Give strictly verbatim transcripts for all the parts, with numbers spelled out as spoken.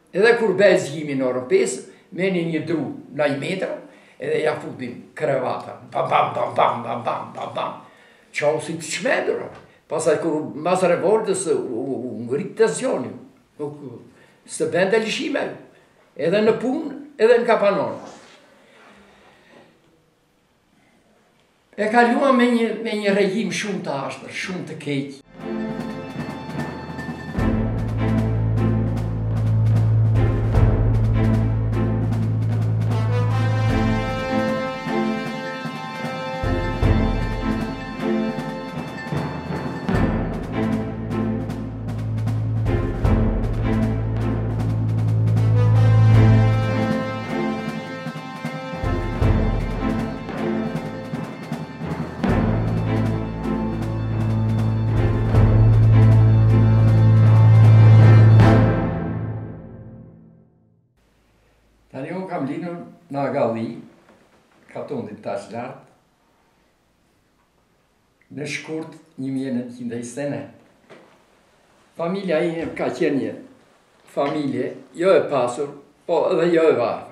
Edhe kur be zgjimi në orën pesë, meni një dru në një metra, edhe ja futin krevata. Bam, bam, bam, bam, bam, bam, bam, bam. Qau si të qmendur. Pasaj kur mas revoltës u ngrit tensioni. Nuk së bende lishime. Edhe në punë, edhe në kapanonë. E kaluam me një, me një regjim shumë të ashpër, shumë të keq. Tani unë kam linur në Agalli, katundit tash lartë, në shkurt një mijë e nëntëqind e njëzet e një. Familja ime ka qenë një familje jo e pasur, po edhe jo e varfër.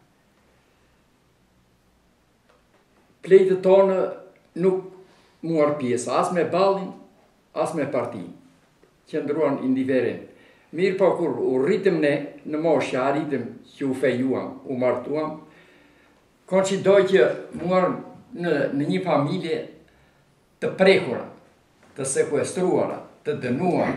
Plejtët tonë nuk muar pjesë, as me ballin, as me partin. Qëndruan indiferent. Mirë po kur u rritëm ne, në moshë që arritëm që u fejuam, u martuam, konë që doj që muar në, në një familje të prekura, të sekuestruara, të dënuara.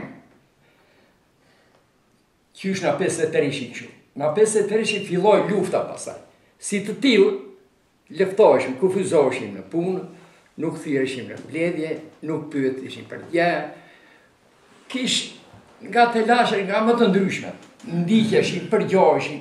Qysh nga pesëdhjetë e treshi kështu. Nga pesëdhjetë e treshi filloi lufta pasaj. Si të tillë, leftoheshim, kufizoheshim në punë, nuk thirreshim në mbledhje, nuk pyeteshim për gjë. Kish nga të lashe, nga më të ndryshme, ndiqeshim, përgjoheshim.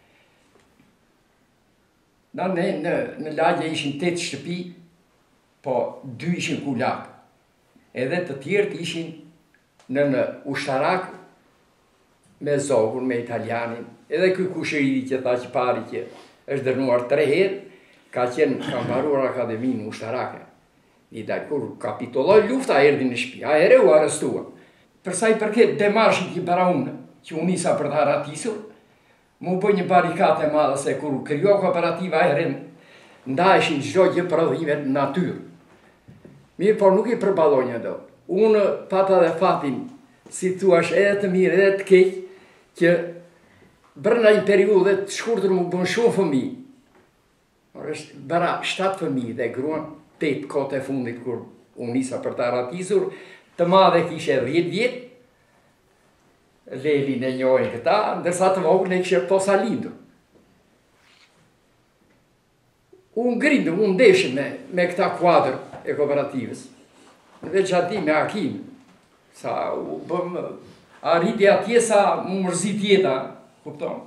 Na ne në, në lagje ishin tetë shtëpi, po dy ishin kulak. Edhe të tjerët ishin në, në ushtarak me zogun, me italianin. Edhe ky kushëriri që tha që pari që është dërnuar tre herë, ka qenë, ka mbaruar akademinë ushtarake. I dalë, kur kapitulloi lufta, erdhi në shtëpi, a ere u arrestua. Përsa i përket demarshin që bëra unë, që u nisa për të ratisur, mu bëj një barikate madhe se kur kryo kooperativa e rrim, ndajshin çdo gjë prodhime në natyrë. Mirë, por nuk i përballoj një do. Unë pata dhe fatin, si thuash, edhe të mirë, edhe të keq, që brenda një periudhe të shkurtër mu bën shumë fëmijë. Por është bëra shtatë fëmijë dhe gruan tetë kote e fundit kur u nisa për të ratisur, të madhe kishe dhjetë vjetë, Lelin e njojnë këta, ndërsa të vogël e kishe posa lindur. Unë grindëm, unë ndeshëm me, me këta kuadrë e kooperativës. Në veçanti me Hakim, sa u bëm, arriti atje sa më mërzit jeta, kupton.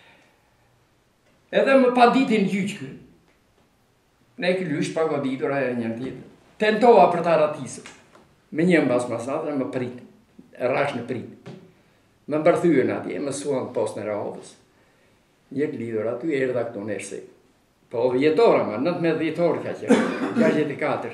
Edhe më panditin gjyqë, ne këllysht pagoditur e një tjetër. Tentova për ta ratisër. Me një mbas masatër, më prit, rash në prit. Më mbërthyën atje, më suan post në Rahovës. Një lidur aty, erdha këtu në Erse. Po vjetora, ma, nëntëmbëdhjetë vjetor ka qenë, gjashtëdhjetë e katër.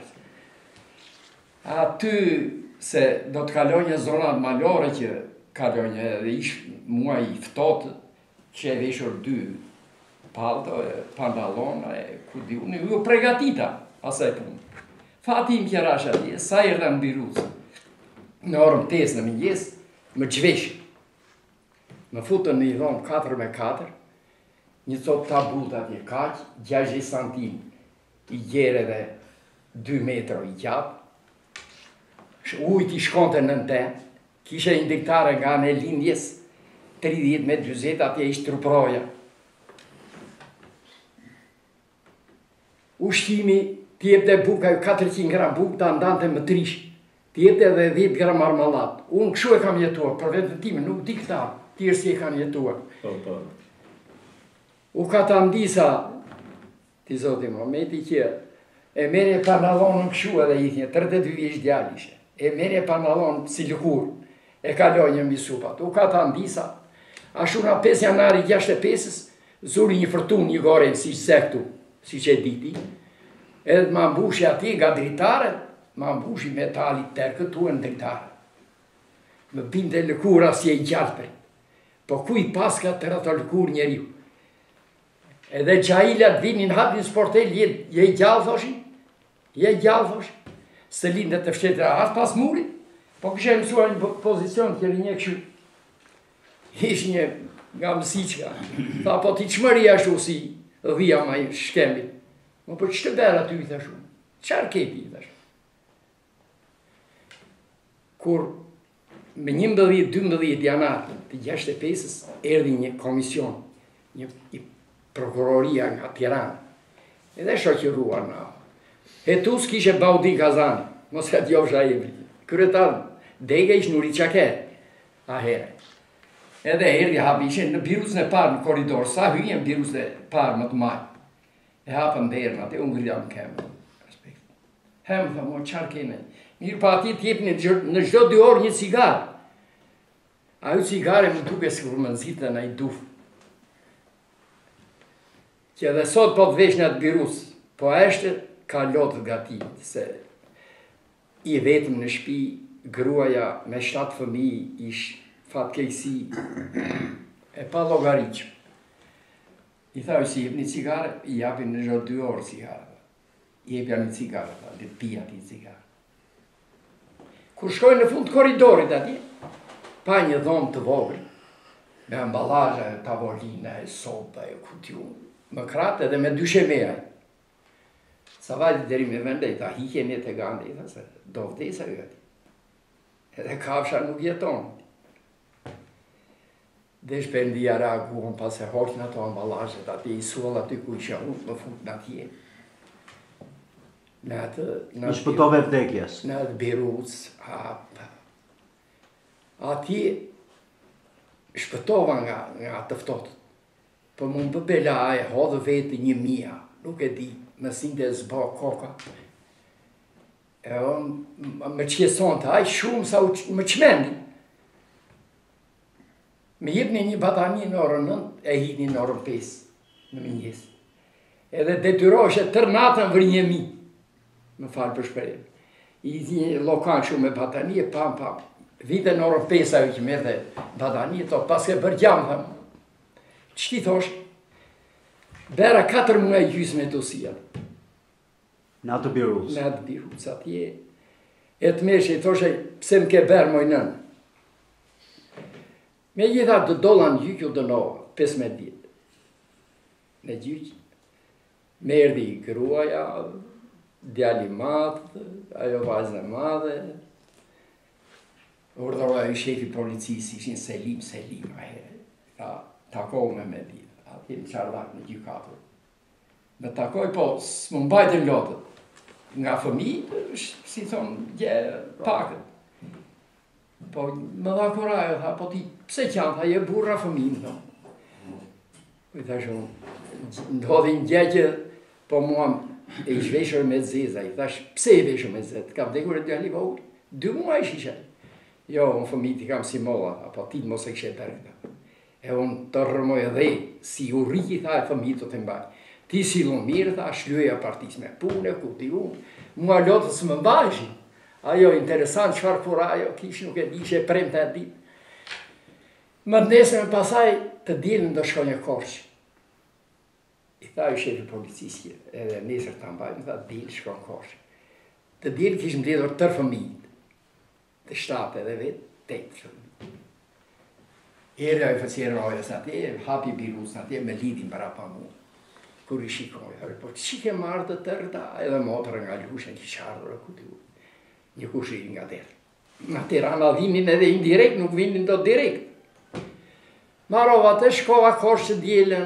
Aty, se do të kaloj një zonat malore që kaloj një, dhe ish mua i ftotë, që e veshur dy palto, pantalona, e ku di unë, ju pregatita asaj punë. Fatim që rash atje, sa erdha në Biruzë, në orën pesë në mëngjes, më gjveshë. Më futën në i dhomë katër me katër, një copë tabut atje kaq, gjashtëdhjetë santim i gjere dhe dy metro i gjatë. Ujt i shkonte në në ten, kishe indiktare nga në lindjes, tridhjetë me gjysmë, atje ishtë truproja. Ushtimi t'jepte buka, katërqind gram buk, ta ndante më trish, t'jepte edhe dhjetë gram marmallat. Unë këshu e kam jetuar, për vetën time, nuk di këta, tjerë si e kam jetuar. U ka ta ndisa, ti zoti momenti që e merje panalonën këshu edhe i thje, tridhjetë e dy vjeç djalë ishe. E merje panalonën si lëkur, e kaloj një mbi supat. U ka ta ndisa, ashtu nga pesë janari gjashtëdhjetë e pesës, zuri një fërtun, një gore, si se këtu, si që e diti, edhe ma mbushi ati nga dritare, ma mbushi metalit tërë këtu e në dritare. Më binte lëkura si e gjallëpër. Po ku i paska të ratë lëkur njeriu? Edhe gjailat vinin hapin sportel, je, je i gjallë, thoshin? Je i gjallë, thoshin? Se lindet të fshetra, as pas murit. Po kështë e mësua një pozicion, kjeri një këshu. Ish një nga mësiqka. Tha, po ti qëmëri ashtu si dhia ma i shkemit. Më po që të bera ty i thashu? Qarë kepi i thashu? Kur me njëmbëdhjet, dymbëdhjet janarë të gjashtë e pesës, erdi një komision, një i prokuroria nga Tiranë, edhe shoqëruar na. Hetus kishe Baudin Kazani, mos e t'jofsha emri. Kryetar dega ish Nuri Qaket, a here. Edhe erdi hapi ishe në biruzën e parë në koridor, sa hyjen biruzën e parë më të majë. E hapën derën, atë unë grida më kemë. Hemë, tha, mo, qarë kene? Mirë pa ati t'jepni në çdo dy orë një cigarë. Ajo cigare më duke si kur më nëzitë në i dufë. Që edhe sot po të vesh në atë birus, po eshte ka lotët gatimit, se i vetëm në shpi, gruaja me shtatë fëmijë ish fatkejsi, e pa llogariqëm. I tha, si jep një cigare, i japin në çdo dy orë cigare. I jepja një cigare, tha, dhe pija ti cigare. Kur shkojnë në fund koridorit ati, pa një dhomë të vogël, me ambalazhe, tavolina, e sopa, e kutju, më kratë edhe me dy shemeja. Sa vajti deri me vende, i tha, hikje një të gande, i tha, se do vdesa ju ati. Edhe kafsha nuk jeton. Dhe shpendia reaguon, pas e hoqën ato ambalazhet, ati i suall aty ku isha unë, më fut në atje. Në atë... Në shpëtove vdekjes. Në atë Beruc, apë. Ati shpëtova nga, nga të ftotët. Po më më bëbela e hodhë vetë një mija, nuk e di, më sinte zba koka. E unë më qeson të aj shumë sa më qmendi. Me jepni një batani në orën nënt, e hini në orën pesë në mëngjes. Edhe detyroshe tër natën vër një mi. Më falë për shperim. I di një lokan shumë me batani e pam pam. Vite në orën pesë ajo që merë dhe batani, to pas ke bërë gjamë, thëmë. Që ti thosh? Bera katër muaj gjysë me dosia. Në atë Biruz. Në atë Biruz, atje. E të meshe, i thoshe, pse më ke berë moj nënë? Me gjitha të dolla në gjyqë u dënova, pesëmbëdhjetë ditë. Në gjyqë, me erdi gruaja, djali madhë, ajo vazën e madhe, urdhërova i shefi policisë, ishin Selim, Selim, a here. Ta takoj me me ditë, ati në qardak në gjykatur. Me takoj, po, së më mbajtë lotët. Nga fëmi, si thonë, gje pakët. Po, më dha kurajo, tha, po ti, pse qanë, tha, je burra fëminë, tha. I tha shumë, ndodhin gjegje, po mua e i shveshër me zeza, i thash, pse i veshër me zezë, ka vdekur e djali vogël, dy muaj shishe. Jo, unë fëmi ti kam si molla, apo ti mos e kështë e tërë. E unë të rëmoj edhe, si u riki, tha, e fëmi të të mbaj. Ti si lu mirë, tha, shluja partis me pune, ku ti unë, mua lotës më mbajshin. Ajo, interesant, qëfar kur ajo, kish nuk e di, që e prem të e dit. Më nesër me pasaj të dilën do shko një korqë. I tha i shefi policisje, edhe nesër të mbaj, më tha, dilë shko një korqë. Të dilë kishë më lidhur tërë fëmijit, të shtatë edhe vetë, tetë fëmijit. Ere ajo fësjerën ojës atje, hapi Biruzën atje, me lidhin para pa mu. Kur i shikoj, po që ke marrë të tërë ta, edhe motërë nga lushen, kishë ardhur e kuti u. Një kushiri nga derë. Nga Tirana vinin edhe indirekt, nuk vinin do direkt. Marova të shkova kosh që djelen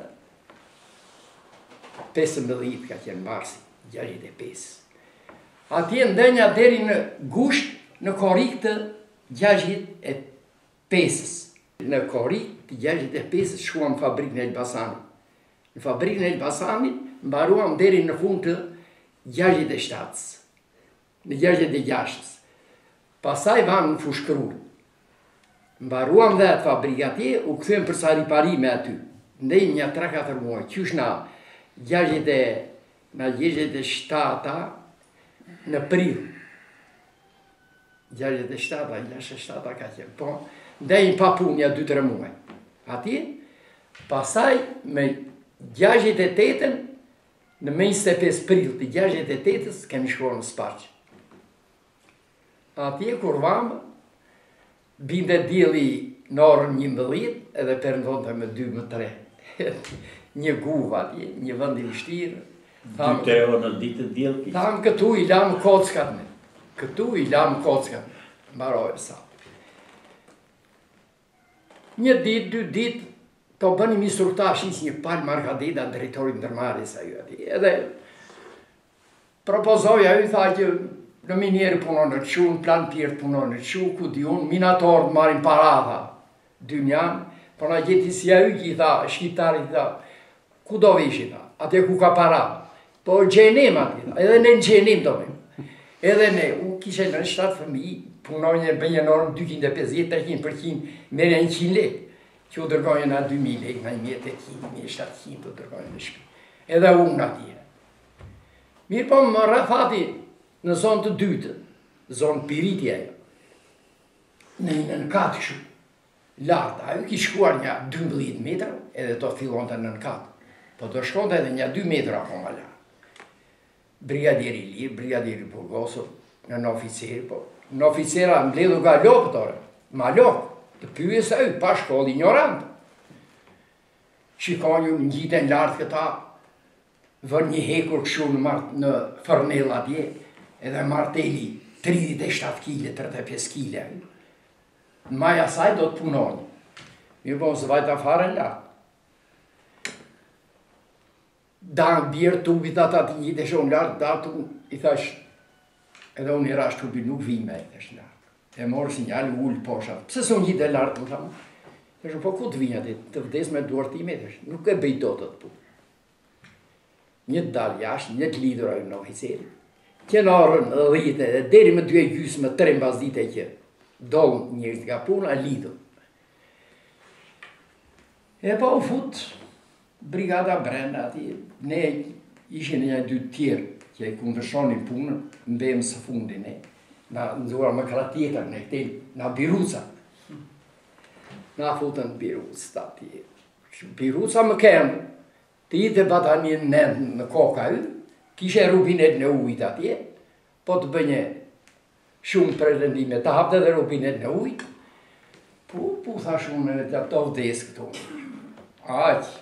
pesëmbëdhjetë ka qenë marsi, gjashtëdhjetë e pesë. Atje ndenja deri në gusht në korik të gjashtëdhjetë e pesës. Në korik të gjashtëdhjetë e pesës shkuam në fabrikën e Elbasanit. Në fabrikën e Elbasanit mbaruam deri në fund të gjashtëdhjetë e shtatës. Në gjashtëdhjetë e gjashtës. Pasaj vanë në fushkërur. Mbaruam dhe atë fabrikë atje, u këthem për sa riparime aty. Ndejmë një tre katër muaj, qysh na gjashtëdhjetë e shtata në prill. gjashtëdhjetë e shtata, gjashtëdhjetë e shtata ka qenë, po, ndejmë pa punja dy tre muaj. atje, pasaj me gjashtëdhjetë e tetën, në njëzet e pesë prill të gjashtëdhjetë e tetës, kemi shkuar në Spaç. Atje kur vamë, binde dielli në orën njëmbëdhjetë, edhe perëndonte me dy më tre. Një guvë atje, një vend i vështirë. dy tre orë në ditë diell kishte. Tham këtu i lam kockat me. Këtu i lam kockat. Mbaroj sa. Një ditë, dy ditë, to bënim instruktash, ishë një palë markadida drejtorit ndërmarrjes ajo atje. Edhe propozoj ajo, tha që në minieri punon në qu, në plan pjertë punon në qu, ku di unë, minatorët marrin parata, dy njanë, por na gjeti si ajo që i tha, shqiptarit tha, ku do vishi tha, atje ku ka para, po gjenim atje, edhe ne në gjenim do vim. Edhe ne, u kishe në shtatë fëmijë, punojnë e bëjnë në orën dyqind e pesëdhjetë, treqind përqind, merë një qind lekë, që u dërgojnë në dy mijë lekë, në një mijë e tetëqind, një mijë e shtatëqind, u dërgojnë në shpi. Edhe unë atje. Mirë po më rafati në zonë të dytë, zonë Piritja, në një nënkatë këshu, lartë, ajo ki shkuar një dymbëdhjetë metra, edhe to fillon të nënkatë, po do shkonte edhe një dy metra po më lartë. Brigadieri Lirë, brigadieri Burgosov, në në oficeri, po, në oficera mbledhu nga lopë, tore, ma lopë, të pyes e pa shkollë ignorantë. Shikon ju në gjitën lartë këta, vën një hekur këshu në, në Fërnell atje, edhe marteli tridhjetë e shtatë kile, tridhjetë e pesë kile. Në maja saj do të punoni. Mirë po së vajta fare në lartë. Danë bjerë tubit ata të njët e shonë lartë, datu i thash, edhe unë i rash tubi nuk vime e thash lartë. E morë sinjali ullë posha. Pse së unë gjithë e lartë, më thamë? E shumë, po ku të vinja të të vdes me duar time, nuk e bëjto të të punë. Një të dalë jashtë, një të lidur ajo në oficeri. Që në orën dhjetë, dhe deri më dy e gjysë, më tre mbas dite që dollë njërës nga punë, a lidur. E pa u futë, brigada brenda ati, ne ishin një dy tjerë, që e kundërshonin punën, mbejmë së fundi ne. Na nëzura më kra tjetër, ne këtej, na Biruca. Na futën Biruca, ati. Biruca më kemë, të i të bata një nëndë në koka yu, kishe rubinet në ujt atje, po të bënje shumë përrendime, të hapte dhe rubinet në ujt, po, po thash unë e të të vdes këto. Aqë.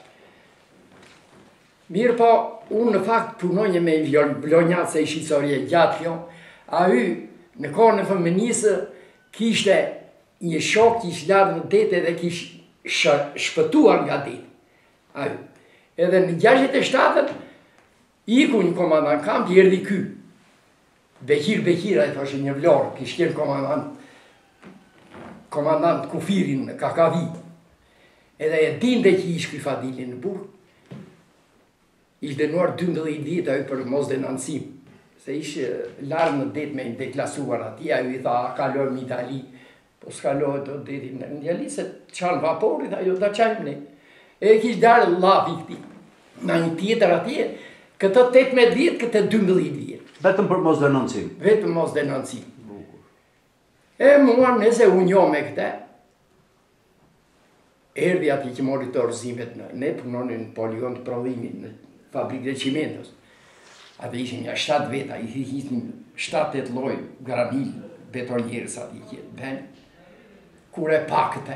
Mirë po, unë në fakt punonje me vlonjat se i shqitësorje gjatë kjo, a yu në kohën e fëmënisë kishte një shok që ishtë larë në dete dhe kishtë shpëtuar nga dete. A yu. Edhe në gjashtëdhjetë e shtatën, iku një komandant kamp, i erdi ky. Bekir Bekira, e thoshe një vlorë, kishtë kjenë komandant, komandant kufirin në Kakavi. Edhe e dinde që ishtë këj Fadilin në burë, ishtë denuar dymbëdhjetë vjet ajo për mos denancim. Se ishte larë në det me deklasuar ati, ajo i tha, kalojmë në Itali, po s'kalojë të detin në Itali, se qanë vaporit, ajo të qanë ne. E kishtë darë lafi këti, në një tjetër atje, këtë tetëmbëdhjetë vjet, këtë dymbëdhjetë vjet. Vetëm për mos denoncim? Vetëm mos denoncim. E mua nëse unë jo me këte, erdi ati që mori të orëzimet në, ne punonin në poligon të prodhimit, në fabrikë dhe qimentos. Ate ishin një shtatë veta, i hisnin shtatë të loj granil, betonjerës ati që ben, kur e pa këte,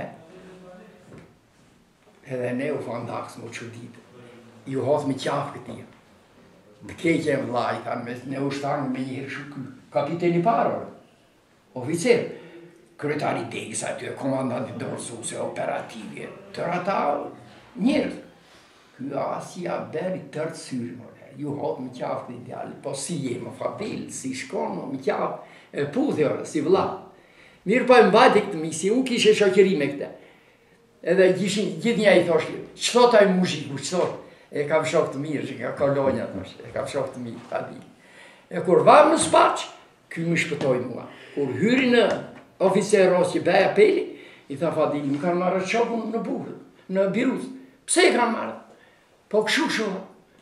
edhe ne u fandaks më që ditë, ju hoth me qafë këtia. Të keqe e vla, i thanë, ne u shtarën me njërë shuky, kapiteni parë, oficer, kryetari degës aty, komandanti dorësuse, operativje, të rata njërës. Kjo asja beri tërtë syrë, ju hotë më qafë të ideali, po si jemë, fabil, si shkonë, më qafë, e puthjore, si vla. Mirë po e mbajti këtë misi, unë kishe shokeri me këte. Edhe gjishin, gjithë nja i thoshtë, që thot aj muzhiku, që thot? E kam shok të mirë, që nga kolonja, thoshtë, e kam shok të mirë, fabil. E kur varë në Spaç, ky më shpëtoj mua. Kur hyri në oficeros që bëja peli, i tha Fadil, më kanë marrë qokun në burë, në Biruz. Pse i kanë marrë? Po këshu shumë.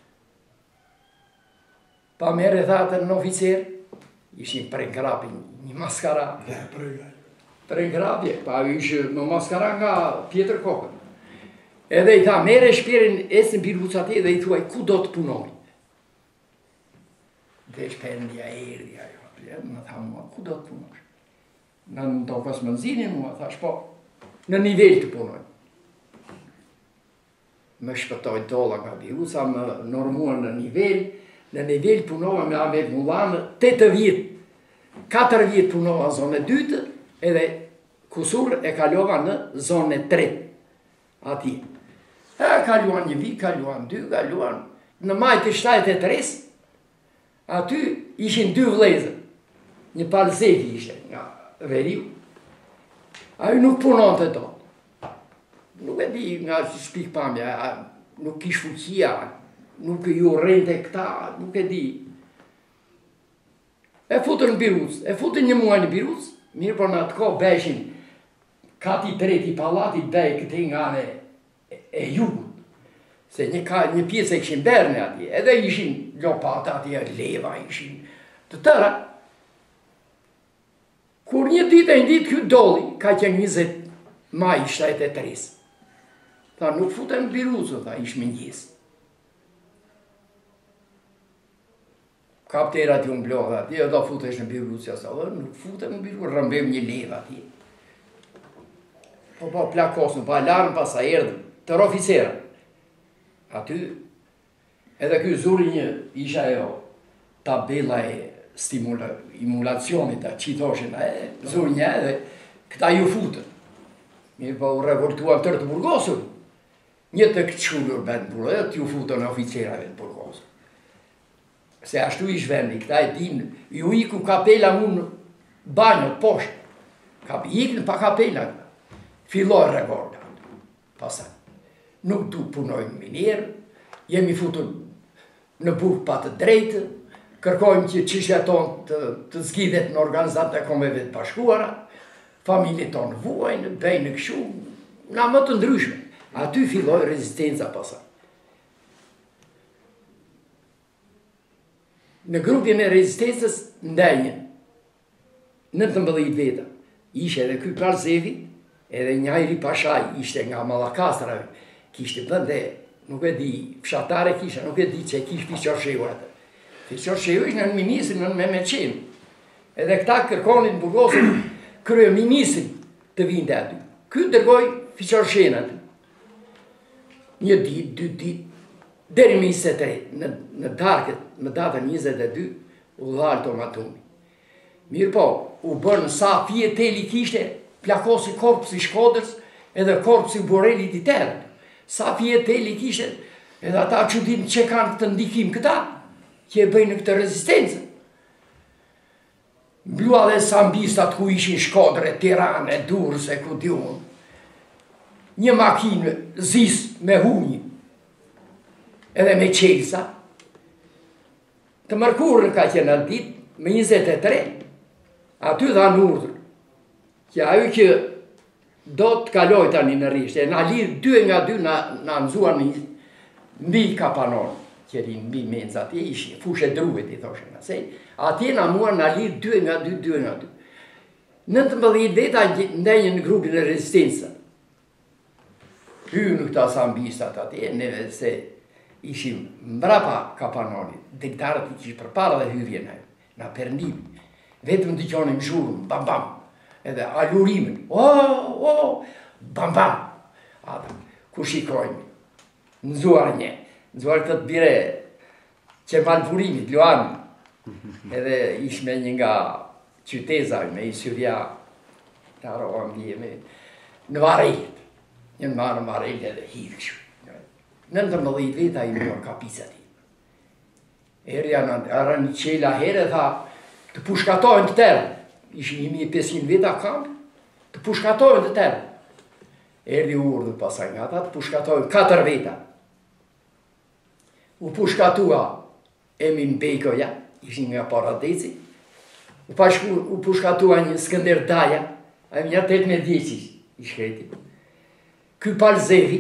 Pa mere thatë në oficer, ishin prengrapi, një maskara. Prengrapje, pa ishë më maskara nga Pjetër Kokën. Edhe i tha, mere shpirin esën Birus atje dhe i thuaj, ku do të punoj? Dhe shpendja erdi ajo, më tha mua, ku do të punoj? Në në tokës më nëzinin mua, thash po, në nivel të punoj. Më shpëtoj dolla nga Birusa, më normuar në nivel, në nivel punova me Ahmet Mullanë, tetë vjetë, katër vjetë punova në zonë e dytë, edhe kusur e kalova në zonë e tretë, ati. E kaluan një vit, kaluan dy, kaluan, në majtë të shtajt e tres, aty ishin dy vlezër, një palzevi ishe nga veriu, ajo nuk punon të do. Nuk e di nga shpik pamja, nuk kish fuqia, nuk ju rente këta, nuk e di. E futën në Birus, e futën një muaj në Birus, mirë por në atë ko beshin kati treti palatit bej këte nga në e jugut. Se një, ka, një pjesë e këshin berne atje, edhe ishin lopata atje, leva ishin, të tëra. Kur një dit e një dit kjo doli, ka që njëzet maj shtajt e tres. Tha, nuk futën në Birusë, tha, ish me njësë. Kapterat ju mblodha atje, do futesh në Birusë, ja sa dhe, nuk futën në Birusë, rëmbem një leva atje. Po po plakosën, po alarm pas a erdhën, tër oficera. Aty, edhe kjo zuri një, isha jo, tabela e stimulacionit, a qitoshin, e zuri një edhe, këta ju futën. Mirë po u revoltuan tërë të burgosur. Një të këtë shullur bëndë burgosur, edhe t'ju futën oficerave të burgosur. Se ashtu ish vendi, këta e dinë, ju iku kapela unë banjët, poshtë. Ka ikën pa kapela, filloj revolta. Pasaj, nuk du punojnë minirë, jemi futën në burg pa të drejtë, kërkojmë që qishja tonë të, të zgjidhet në organizatë e kombeve të bashkuara, familje tonë vuajnë, bejnë këshu, na më të ndryshme. Aty filloj rezistenca pasaj. Në grupin e rezistencës ndenjën, nëntëmbëdhjetë veta, ishe edhe ky Palzevi, edhe Njajri Pashaj, ishte nga Mallakastra, kishte bënde, nuk e di, fshatare kisha, nuk e di që kish Fiqorsheu atë. Fiqorsheu ishte në ministrin në Memeqen. Edhe këta kërkonin burgosin krye ministrin të vinte aty. Ky dërgoj Fiqorshen aty. Një dit, dy dit, deri me njëzet e tre, në, në darket, në datën njëzet e dy, u dhalë të matumi. Mirë po, u bërnë sa fije teli kishte, plakosi korpsi Shkodrës, edhe korpsi Borelit i terë. Sa fije teli kishte, edhe ata që dinë që kanë këtë ndikim këta, që e bëjnë këtë rezistencë. Blua dhe sambistat ku ishin Shkodre, Tirane, Durrës e ku diun. Një makinë zis me hunjë, edhe me qelsa. Të mërkurën ka qenë atë ditë, me njëzet e tre, aty dha në urdhër, që ajo që do të kaloj tani në rishtë, e na lirë dy nga dy na, na nëzuar në mbi kapanonë, që rinë mbi menza, atje ishi, fushë e druhet, i thoshe nësej, atje na muar na lirë dy nga dy, dy nga dy. nëntëmbëdhjetë veta ndenjën në grupin e rezistencës. Hynë këta sambistat atje, neve se ishim mbrapa kapanonit, diktarët i kishë përpara dhe hyrjen e, na përndim, vetëm të qonim zhurën, bam bam, edhe alurimin, o, o, bam bam, ata, ku shikojmë, nëzuar një, nëzuar këtë bire, që malpurimit, Luani, edhe ishme një nga qyteza, me i Syria, të arroam bjeme, në varejt, një në marë në varejt edhe hivë këshu. nëntëmbëdhjetë veta i mërë kapisat i. Erja në arë një qela herë, tha, të pushkatojnë të terë. Ishë një mijë e pesëqind veta kampë, të pushkatojnë të terë. Erdi urdhë pasaj nga ta, të pushkatojnë katër veta. U pushkatua Emin Bejkoja, ishin nga Paradeci, u, pashku, u pushkatua një Skënder Daja, a e mja tetë me djeqis, i shkreti. Ky Palzevi,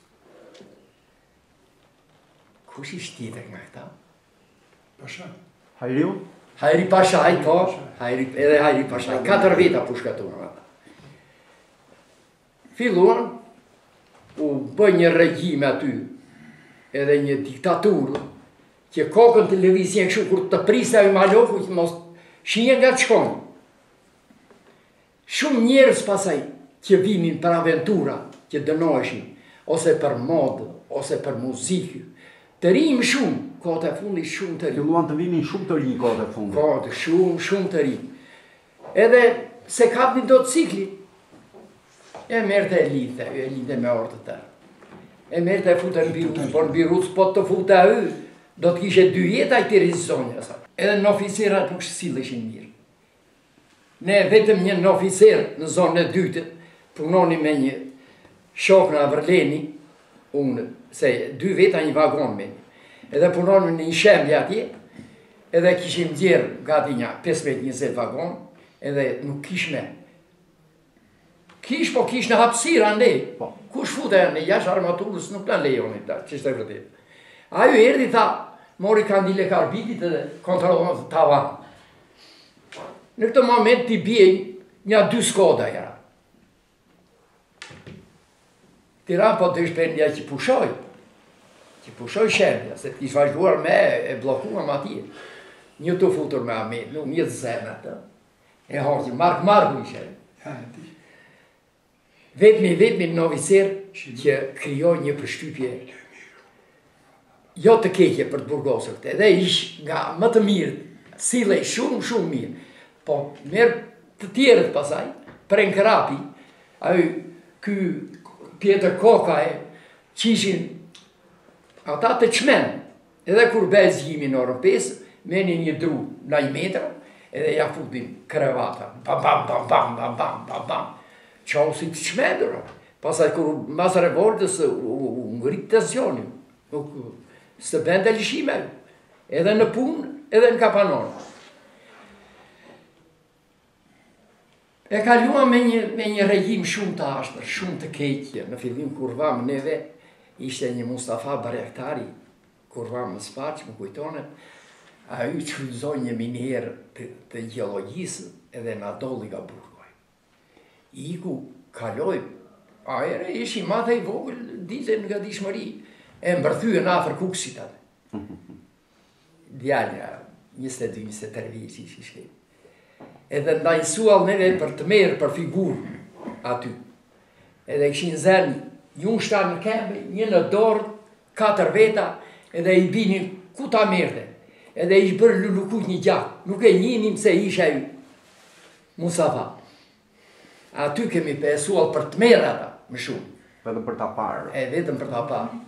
kush ishtë tjetër nga këta? Pasha. Hajriu? Hajri Pashaj, po, Hajri, edhe Hajri Pashaj, katër veta pushkatuan ata. Filluan, u bëj një regjim aty, edhe një diktaturë, që kokën televizien kështu kur të prisa i maloku që mos shinje nga të shkojnë. Shumë njerëz pasaj që vinin për aventura, që dënoheshin, ose për modë, ose për muzikë. Të rinjë shumë, kohët e fundi shumë të rinjë. Filluan të vinin shumë të rinjë kohët e fundi. Kohët shumë, shumë të rinjë. Edhe se kapnin do të cikli, e merte e lidhe, e lidhe me orë të tërë. E merte e fute në birus, por në birus po të fute a hy, do të kishe dy jetë a i të rizonja. Edhe në oficerat nuk shësilleshin mirë. Ne vetëm një në oficer në zonë e dytë, punoni me një shok në Avërleni, unë, se dy veta një vagon me një. Edhe punoni në një shembja atje, edhe kishim djerë gati një pesëmbëdhjetë njëzet vagon, edhe nuk kish me. Kish, po kish në hapësira ndej. Po. Kush fute në jashtë armaturës nuk në lejoni ta, që shte vërtet. Ajo erdi tha, mori kandile karbitit edhe kontrolon të tavan. Në këtë moment t'i bje një dy skoda jara. Tiran po të shpendja që pushoj, që pushoj shembja, se t'i vazhduar me e blokuam atje. Një të futur me amet, nuk një të zemë atë. E horqë, mark marku i shenë. Vetëmi, vetëmi në oficer që kryoj një përshtypje, jo të keqe për të burgosur këtë, edhe ish nga më të mirë, sile shumë, shumë mirë, po merë të tjerët pasaj, pren Krapi, ajo ky Pjetër Kokaj, që ishin ata të qmen, edhe kur bez jimi në orën pesë, meni një dru në i metra, edhe ja futin krevata, bam, bam, bam, bam, bam, bam, bam, bam, qau si të qmendur, pasaj kur mas revoltës u ngrit tensioni, nuk së bende lishime, edhe në punë, edhe në kapanon. E kaluam me një, me një regjim shumë të ashtër, shumë të keqje. Në fillim kur vam neve, ishte një Mustafa Barektari, kur vam në Spaqë, më kujtone, a ju qëllëzoj një minjerë të, të geologjisë edhe në dolli nga burgoj. Iku kaloj, a ere ishi madhe i vogël, dite nga dishmëri, e mbërthyë në afer kuksit atë. Djalja, njëzet e dy njëzet e tre vjeç ishi shkejt. Edhe ndajsual neve për të merë për figurë aty. Edhe këshin zërë një shtarë në kembe, një në dorë, katër veta, edhe i binin ku ta merte. Edhe ish bërë lullukut një gjakë, nuk e njinim se isha ju Musafa. Aty kemi pesual për të merë ata, më shumë. Vetëm për ta parë. E vetëm për ta parë.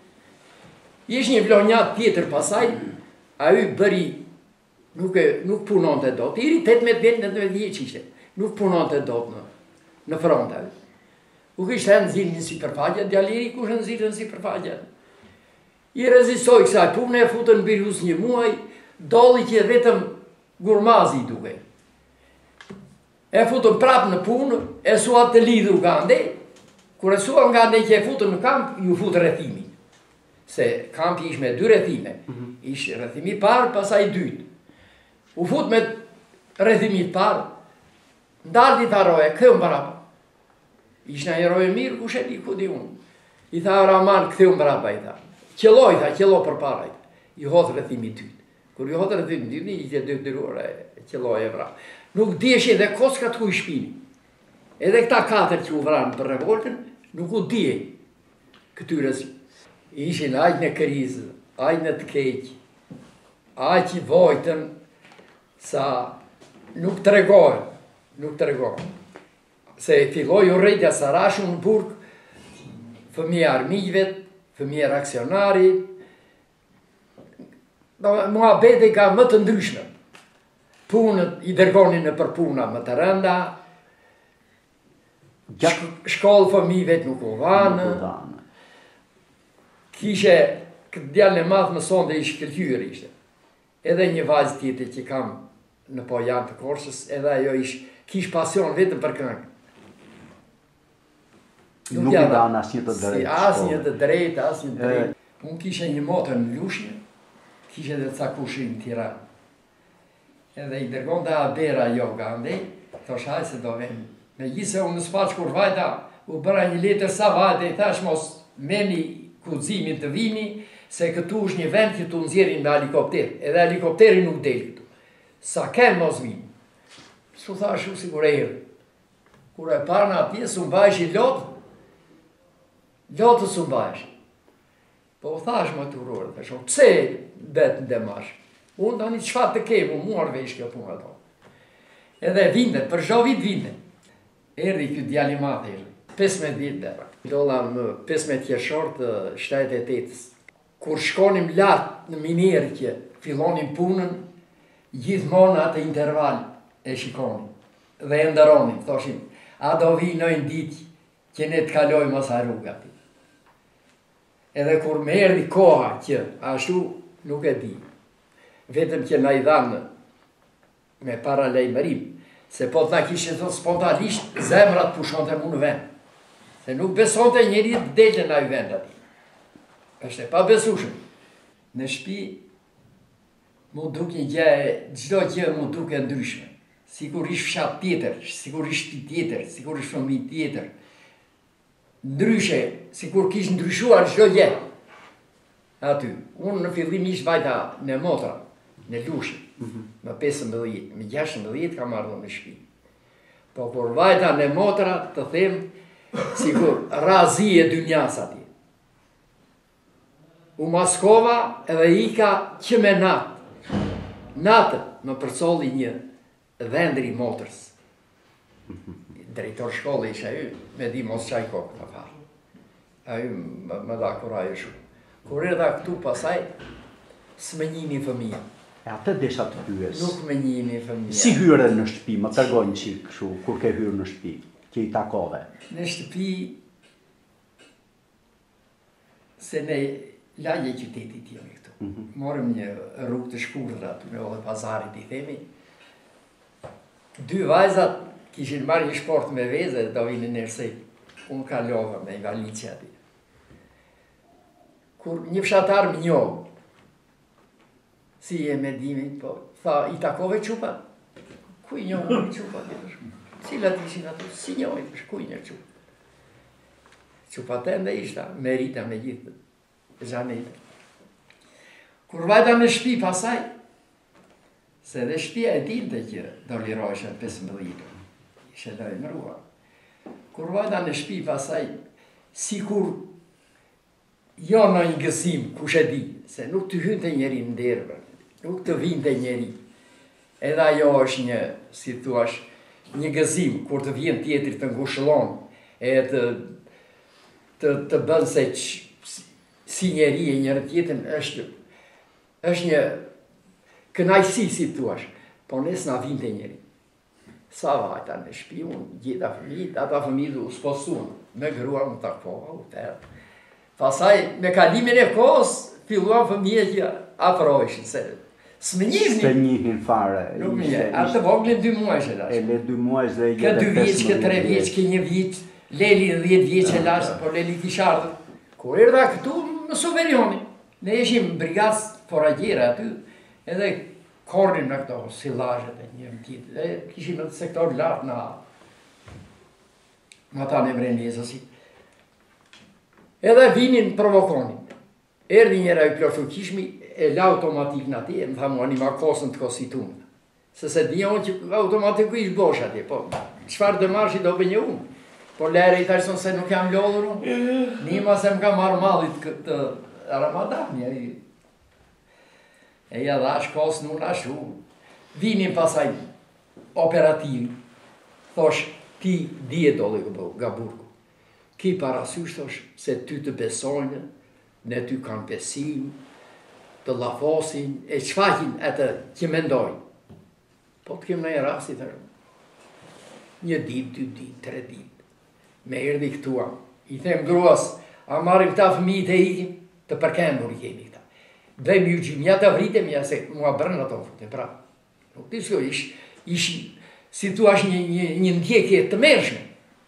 Ish një vlonjat tjetër pasaj, a ju bëri Nuk, e, nuk punon të do të, iri tetëmbëdhjetë vjetë, nëntëmbëdhjetë vjeç ishte, nuk punon të do të në, në fronta. U kishtë e nëzirë një sipërfaqja, djaliri kush e nëzirë në sipërfaqja. I rezistoj kësaj punë, e futën në birus një muaj, doli që vetëm gurmazi i duke. E futën prapë në punë, e suat të lidhur nga ndë, kur e suat nga ndë që e futën në kamp, ju futë rrethimi. Se kampi ish me dy rrethime, ish rrethimi parë, pasaj dytë. U fut me rrethimit parë, ndalë i tha roje, këtheu mbrapa. Ishtë në një roje mirë, ku sheti, ku di unë. I tha Raman, këtheu mbrapa, i tha. Qëlloj, tha, qëlloj për para, i tha. I hodhë rrethimit dytë. Kur i hodhë rrethimit dytë, i që dy dyrore, qëlloj e vra. Nuk dieshe dhe koska të ku i shpini. Edhe këta katër që u vranë për revoltën, nuk u dije këtyre si. Ishin ajtë në krizë, ajtë në të keqë, ajtë i vojtën, sa nuk të regojnë, nuk të regojnë. Se filloj u rejtja Sarashu në burg, fëmija armijvet, fëmija reakcionarit, mua bete ka më të ndryshme. Punët i dërgonin në për puna më të rënda, shkollë fëmijvet nuk u vanë, kishe këtë djallë në madhë më sonë dhe i shkëllqyër ishte. Edhe një vajzë tjetër që kam në Pojan të Korçës, edhe ajo ish, kish pasion vetëm për këngë. Nuk i danë asnjë të drejtë. Asnjë të drejtë, asnjë të drejtë. Unë kishe një motër në Lushnjë, kishe dhe ca kushin në Tiranë. Edhe i dërgon dhe Abera jo nga ndej, thosh haj se do vend. Me gjithse unë në Spaqë kur vajta, u bëra një letër savate, i thash mos meni kuzimin të vini, se këtu është një vend që tu nxjerrin me helikopter, edhe helikopteri nuk del këtu. Sa kem mos vini. Su thash u sigur e erë. Kur e parë në atje, su mbajsh i lotë, lotë su mbajsh. Po u thash më të urorë, thash, pse betë në demash? Unë tani qëfar të kemë, u muar vesh kjo punë ato. Edhe vinde, për zho vit vinde. Erdi kjo djali matë erdi. pesëmbëdhjetë ditë dera. Dolla më pesëmbëdhjetë qershor të shtatë e tetës. Kur shkonim lartë në minerë që fillonim punën, gjithmonë atë interval e shikonim dhe e ndëronim, thoshim, a do vinojnë ditë që ne të kalojmë asa rruga ti. Edhe kur me erdi koha që ashtu nuk e di, vetëm që na i dhanë me para lejmërim, se po të na kishin thot spontanisht, zemrat pushonte mu në vend. Se nuk besonte njëri të delte na i vend ati. Është e pa besushëm. Në shtëpi mu duke një gjë, çdo gjë mu duke ndryshme. Sikur ish fshat tjetër, sikur ish shtëpi tjetër, sikur ish fëmijë tjetër. Ndryshe, sikur kish ndryshuar çdo gjë. Aty. Unë në fillim ish vajta në motra, në Lushin, më pesëmbëdhjetë, më gjashtëmbëdhjetë kam ardhur në shtëpi. Po kur vajta në motra, të them, sikur razi e dynjas ati. U maskova edhe ika që me natë. Natën më përcolli një vendri motrës. Drejtor shkolle isha ju, me di mos qaj kokë të farë. A ju më, më da kura ju shumë. Kur edha këtu pasaj, s'me njini fëmija. E atë desha të pyes. Nuk me njini fëmija. Si hyre në shtëpi, më tërgojnë qikë këshu, kur ke hyrë në shtëpi, që i takove? Në shtëpi, se ne lagje qytetit jemi këtu. Mm -hmm. Morëm një rrugë të shkurtër me edhe pazarit i themi. Dy vajzat kishin marrë një shport me veze, do vinë nërsej. Unë kalova me valiqe ati. Kur një fshatar më njohë, si e me dimin, po, tha, i takove qupa? Ku i njohë në qupa? Cilat ishin ato? Si njohë, ku i njohë qupa? Qupa tende ishta, merita me gjithë, zhanete. Kur vajta në shpi pasaj, se dhe shpia e dinte që do lirojshë pesëmbëdhjetë, ishe do e mërua. Kur vajta në shpi pasaj, si kur jo në një gësim, kush e di, se nuk të hynte njeri në derve, nuk të vinte njeri. Edhe ajo është një, si thuash, një gëzim, kur të vjen tjetër të ngushëllon, e të, të, të bën se që, si njeri e njërë tjetën, është, është një kënajsi, si thuash, po nes na vinte njeri. Sa vajta në shpi, unë gjitha fëmijit, ata fëmijit u sposun, me grua më takova, u tërë. Pasaj, me kalimin e kohës, filluan fëmije që afrojshin, se s'më njihni. S'të njihnin fare. Nuk më njihni, atë voglin dy muajsh e lash. E le dy muajsh dhe i Kë dy vjeç, kë tre vjeç, kë një vjeç, Leli dhjetë vjeç e lash, po Leli kishardë. Kur erdha këtu, në Suverioni. Ne ishim brigatës foragjera aty, edhe kornim në këto sillajet e njërën tjetë, dhe kishim në sektor lartë në në ta në mrenjezësit. Edhe vinin provokonin. Erdi njëra i plofukishmi, e la automatik në ati, e më tha mua një ma kosën të kositunë. Se se dion që automatiku ish bosh atje, po, qëfar dëmarshi do bë një unë. Po lere i tashson se nuk jam lodhur unë, nima se më ka marrë mallit këtë Ramadan, ja i... E ja dhash kosën unë ashtu. Vinin pasaj operativ, thosh, ti dje dole nga burgu. Ki parasysh, thosh, se ty të besojnë, ne ty kanë besim, të lafosin, e qfaqin atë që mendojnë. Po të kemë në e rasti, thërë. Një dit, dy dit, tre dit. Me erdi këtua. I them gruas, a marim këta fëmijit e ikim, të përkendur i kemi këta. Dhejmë ju gjim, ja të vritem, ja se mua bërën ato fëte, pra. Nuk të shko, ish, ish, si tu ashtë një, një, një ndjekje të mërshme.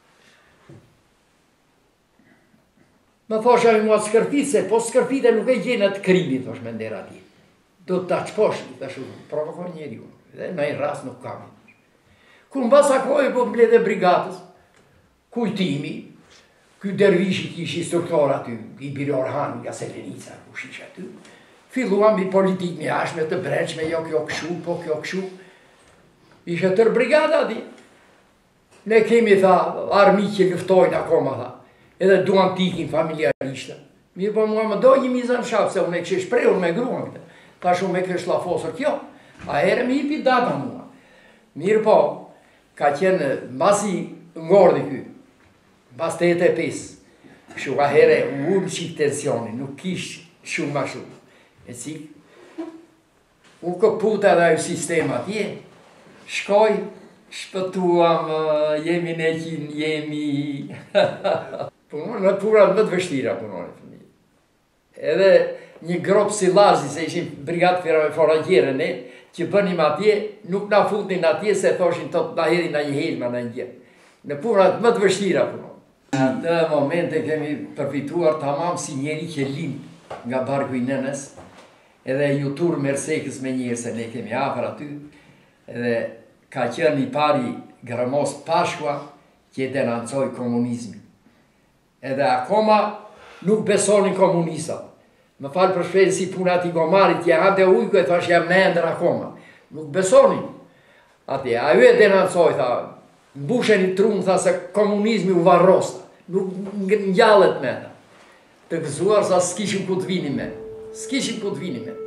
Më thosha i mua skërfitse, po skërfite nuk e gjenë atë krimi, thosh me ndera ti. Do të të qposhti, të shumë, provokon njeri unë, dhe në i ras nuk kam. Kur në basa kohë, po mbledhe brigatës, kujtimi, ky dervishi kish instruktor aty, i Biri Orhan nga Selenica, ku shish aty. Filluam i politikë një ashme të brendshme, jo kjo këshu, po kjo këshu. Ishe tër brigada ati. Ne kemi, tha, armi që luftojnë akoma, tha. Edhe duan tikin familjarishtë. Mirë po mua më dojnë një mizan shafë, se unë e kështë shprehur me gruan këtë. Ta shumë me kështë lafosër kjo. A herë me hipi data mua. Mirë po, ka qenë masi ngordi ky. Mas të jetë e pesë. Kështu a herë u unë qikë tensioni, nuk kishë shumë ma shumë. E cikë, u këputa dhe ajo sistema tje. Shkoj, shpëtuam, jemi ne qinë, jemi... Punon në purat më të vështira punon e fëmijë. Edhe një gropë si Lazi, se ishim brigatë forangjere ne, që bënim atje, nuk na futin atje se thoshin të na hedhin na një helma në një. Në purat më të vështira punon. Në atë momente kemi përfituar tamam si njeri që lim nga barku i nënës, edhe ju tur Mersekës me njërë se ne kemi afër aty, edhe ka qenë i pari Gramos Pashkua që denancoi komunizmin. Edhe akoma nuk besonin komunistat. Më falë për shpejtë si puna ati gomarit, që hante ujku e thash jam mendër akoma. Nuk besonin. Ati, ajo e denancoi, tha, mbushen i trunë, tha se komunizmi u varrosta. Nuk ngjallet me ta. Të gëzuar sa s'kishim ku të vini me. S'kishim ku të vini me.